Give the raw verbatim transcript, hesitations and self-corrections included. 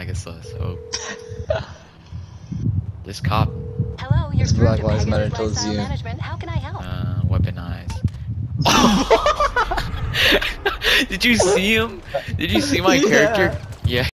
I guess so. So this cop. Hello, you're It's through Black to Lives Pegasus Matter tells Lifestyle you. Management. How can I help? Uh, weaponized. Did you see him? Did you see my Yeah. character? Yeah.